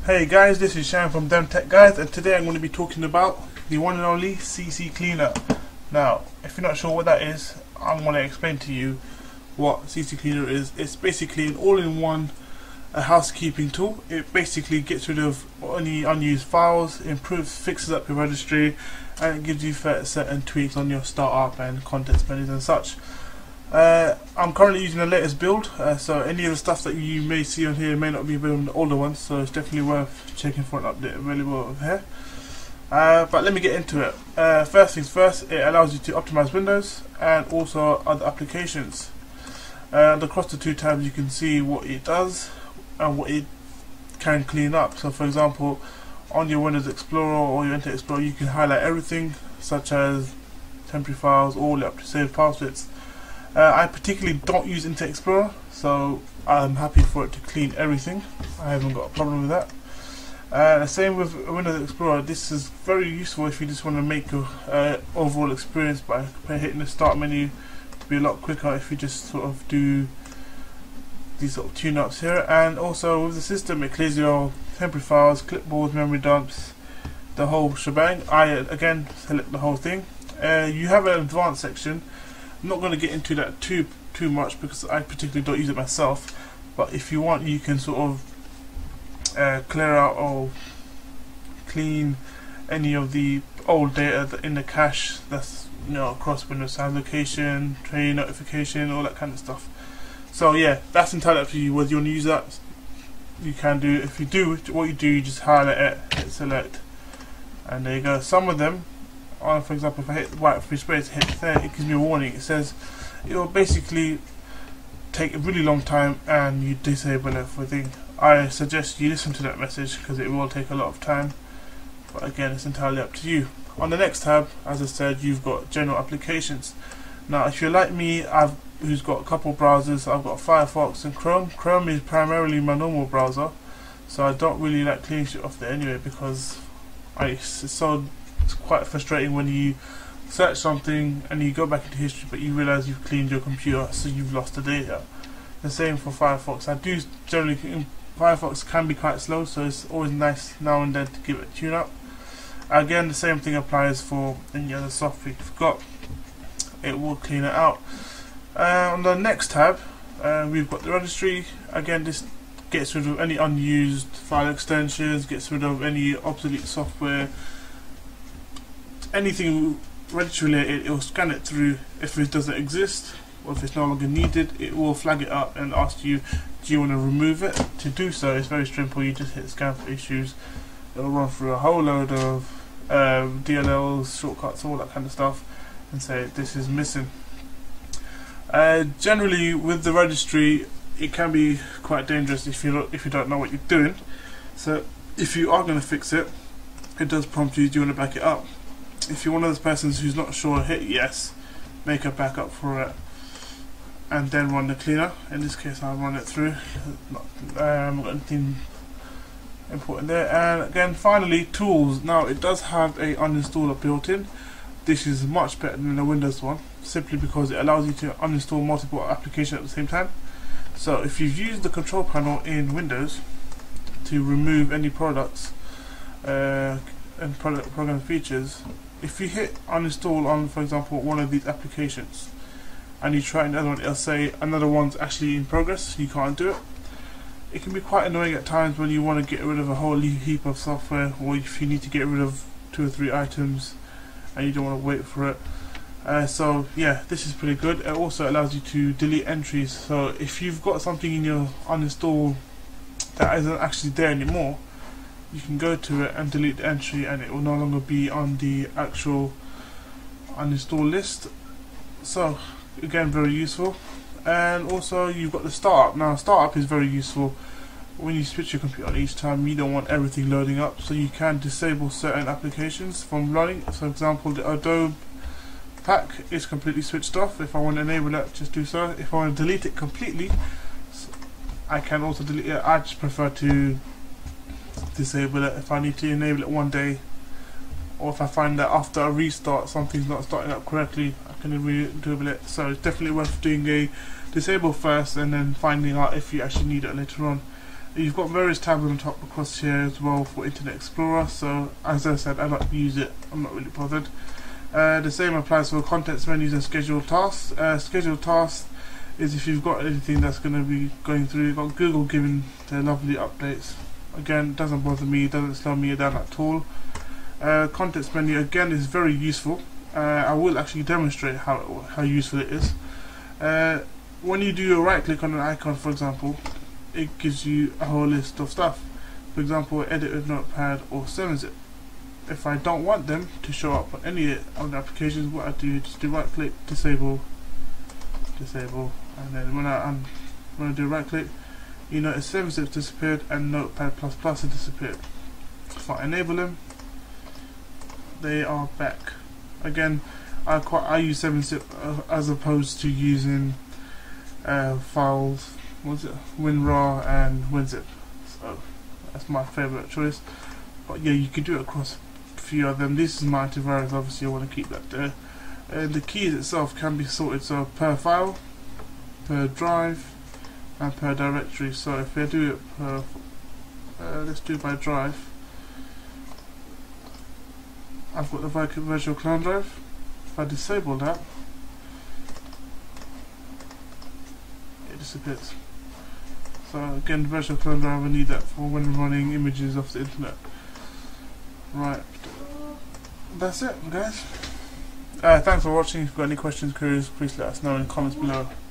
Hey guys, this is Shan from DemTech Guys, and today I'm going to be talking about the one and only CC Cleaner. Now, if you're not sure what that is, I'm going to explain to you what CC Cleaner is. It's basically an all-in-one housekeeping tool. It basically gets rid of any unused files, fixes up your registry, and it gives you certain tweaks on your startup and context menus and such. I'm currently using the latest build, so any of the stuff that you may see on here may not be available on the older ones, so it's definitely worth checking for an update available over here. But let me get into it. First things first, it allows you to optimize Windows and also other applications. And across the two tabs you can see what it does and what it can clean up. So for example, on your Windows Explorer or your Internet Explorer, you can highlight everything such as temporary files all up to saved passwords. I particularly don't use Internet Explorer, so I'm happy for it to clean everything. I haven't got a problem with that. The same with Windows Explorer. This is very useful if you just want to make your overall experience by hitting the start menu to be a lot quicker if you just sort of do these sort of tune-ups here. And also with the system, it clears your temporary files, clipboards, memory dumps, the whole shebang. I again select the whole thing. You have an advanced section. I'm not going to get into that too much because I particularly don't use it myself, but if you want, you can sort of clear out or clean any of the old data in the cache that's across Windows location, train notification, all that kind of stuff. So yeah, that's entirely up to you whether you want to use that. You can do. If you do, what you do, you just highlight it, hit select, and there you go. Some of them, for example, if I hit the white free space, hit there, it gives me a warning. It says it will basically take a really long time and you disable everything. I suggest you listen to that message because it will take a lot of time, but again, it's entirely up to you. On the next tab, as I said, you've got general applications. Now if you're like me, who's got a couple browsers, I've got Firefox and Chrome. Chrome is primarily my normal browser, so I don't really like cleaning shit off there anyway because it's quite frustrating when you search something and you go back into history but you realise you've cleaned your computer, so you've lost the data. The same for Firefox. Firefox can be quite slow, so it's always nice now and then to give it a tune up. Again, the same thing applies for any other software you've got. It will clean it out. On the next tab, we've got the registry. Again, this gets rid of any unused file extensions, gets rid of any obsolete software, anything registry related. It will scan it through. If it doesn't exist or if it's no longer needed, it will flag it up and ask you, do you want to remove it? To do so, it's very simple. You just hit scan for issues. It will run through a whole load of DLLs, shortcuts, all that kind of stuff, and say this is missing. Generally, with the registry, it can be quite dangerous if you don't know what you're doing. So if you are going to fix it, it does prompt you, do you want to back it up? If you're one of those persons who's not sure, hit yes, make a backup for it, and then run the cleaner. In this case, I'll run it through. Got anything important there. And again, finally, tools. Now, it does have a uninstaller built in. This is much better than the Windows one, simply because it allows you to uninstall multiple applications at the same time. So if you've used the control panel in Windows to remove any products and program features, if you hit uninstall on, for example, one of these applications and you try another one, it'll say another one's actually in progress, you can't do it. It can be quite annoying at times when you want to get rid of a whole heap of software, or if you need to get rid of 2 or 3 items and you don't want to wait for it. So yeah, this is pretty good. It also allows you to delete entries, so if you've got something in your uninstall that isn't actually there anymore, you can go to it and delete the entry and it will no longer be on the actual uninstall list. So again, very useful. And also you've got the startup. Now startup is very useful when you switch your computer on each time. You don't want everything loading up, so you can disable certain applications from running. For example, the Adobe pack is completely switched off. If I want to enable that, just do so. If I want to delete it completely, I can also delete it. I just prefer to disable it. If I need to enable it one day, or if I find that after a restart something's not starting up correctly, I can enable it. So it's definitely worth doing a disable first and then finding out if you actually need it later on. You've got various tabs on the top across here as well for Internet Explorer, so as I said, I like to use it, I'm not really bothered. The same applies for contents menus and scheduled tasks. Scheduled tasks is if you've got anything that's going to be going through. You've got Google giving their lovely updates. Again, it doesn't bother me, it doesn't slow me down at all. Contents menu again is very useful. I will actually demonstrate how useful it is. When you do a right click on an icon, for example, it gives you a whole list of stuff. For example, edit with Notepad or 7-zip. If I don't want them to show up on any of the applications, what I do is just do right click, disable, and then when I do right click, you notice 7-zip disappeared and Notepad++ has disappeared. If I enable them, they are back. Again, I use 7-zip as opposed to using files, WinRAR and WinZip. So that's my favourite choice. But yeah, you can do it across a few of them. This is my antivirus, obviously I want to keep that there. The keys itself can be sorted so per file, per drive, and per directory. So if I do it per, let's do it by drive. I've got the virtual clone drive. If I disable that, it disappears. So again, the virtual clone drive, I need that for when running images off the internet. Right, that's it, guys. Thanks for watching. If you've got any questions, queries, please let us know in the comments below.